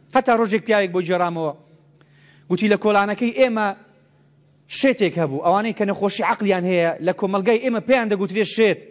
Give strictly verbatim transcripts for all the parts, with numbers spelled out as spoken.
هەتا ڕۆژێک پیاوێک بۆ جێرامەوە گوتی لە کۆڵانەکەی ئێمە شێتێک هەبوو ئەوانەی کە نەخۆشی عەقلیان هەیە لە کۆمەلگای ئێمە پێیان دەگوترێت شێت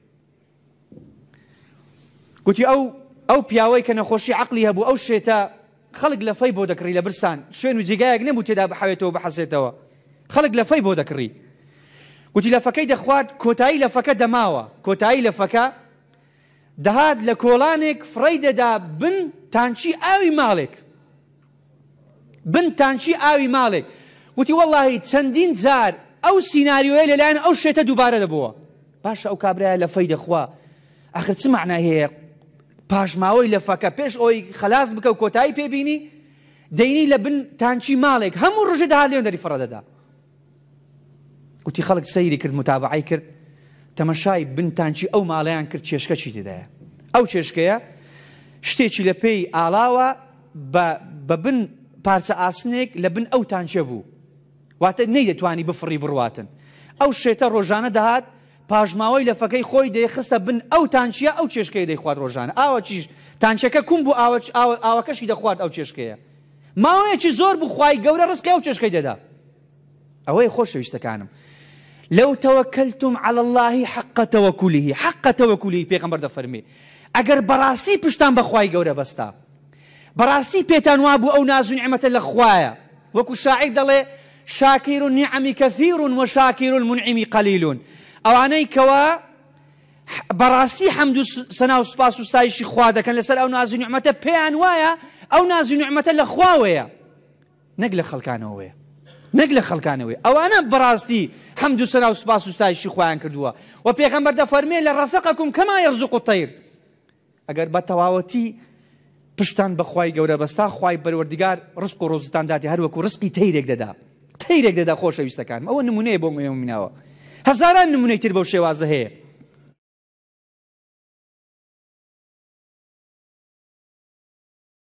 گوتی ئەو ئەو پیاوەی کە نەخۆشی عەقلی هەبوو ئەو شێتە خەڵک لەفەی بۆ دەکڕی لە برسان شوێن و جێگایەک نەبوو تێدا بحەوێتەوە بحەسێتەوە خەڵک لەفەی بۆ دەکڕی گوتی لەفەکەی دەخوارد کۆتایی لەفەکە دەماوە کۆتایی لەفەکە دەهات لە کۆڵانێک فڕەی دەدا بن تانچی ئاوی ماڵێک بن تانچی ئاوی ماڵێک گوتی وەڵڵاهی چەندین جار ئەو سیناریۆیە لەلایەن ئەو شێتە دووبارە دەبووە باشە ئەو کابرایە لەفەی دەخوا ئاخر چ معنای هەیە پاشماوەی لەفەکە پێش ئەوی خەلاص بکە و کۆتایی پێبینی دەینی لە بن تانچی ماڵێک هەموو ڕۆژێ دەهات لێوێن دەری فڕە دەدا گوتی خەڵک سەیری کرد متابعەی کرد تەمەشای بن تانچی ئەو ماڵەیان کرد چێشکە چی تێدایە ئەو چێشکەیە شتێکی لە پێی ئاڵاوە بە بن پارچە ئاسنێک لە بن ئەو تانچە بوو واتە نەیدەتوانی بفڕی بڕواتن ئەو شێتە ڕۆژانە دەهات پاژماوەی لەفەکەی خۆی دەیخستە بن ئەو تانچیە ئەو چێشکەیە دەیخوات ڕۆژانە ئاوە چیش تانچەکە کوم بوو ئاوەکەشی دەخوات ئەو چێشکەیە ماوەیەکی زۆر بوو خوای گەورە ڕزقی ئەو چێشکەی دەدا ئەوەی خۆشەویستەکانم لو توكلتم على الله حق توكله حق توكله پێغەمبەر دەفەرمێ ئەگەر بەڕاستی پشتان بە خوای گەورە بەستا بەڕاستی پێتان وا بوو ئەو ناز و نیعمەتە لە خوایە وەکو شاعیر دەڵێ شاکر النعم كثير وشاكر المنعم قليل ئەوانەی کەوا بەڕاستی حەمد و سەنا و سوپاس و ستایشی خوا دەکەن لەسەر ئەو ناز و نیعمەتە پێیان وایە ئەو ناز و نیعمەتە لە خواوەیە نەک لە خەڵکانەوەیە نەک لە خەڵکانەوەی ئەوانە بەڕاستی حەمد و سەنا و سوپاس و ستایشی خوایان کردووە و پێغەمبەر دەفەرمێ لە ڕەزەقەکم کەما یەرزوق الطەیر ئەگەر بە تەواوەتی پشتان بە خوای گەورە بەستا خوای پەروەردگار ڕزق و ڕۆزتان داتی هەروەکو ڕزقی تەیرێک دەدا تەیرێک دەدا خۆشەویستەکانم ئەوە نمونەیە بۆ مێمیناوە هەزاران نمونەی تر بەو شێوازە هەیە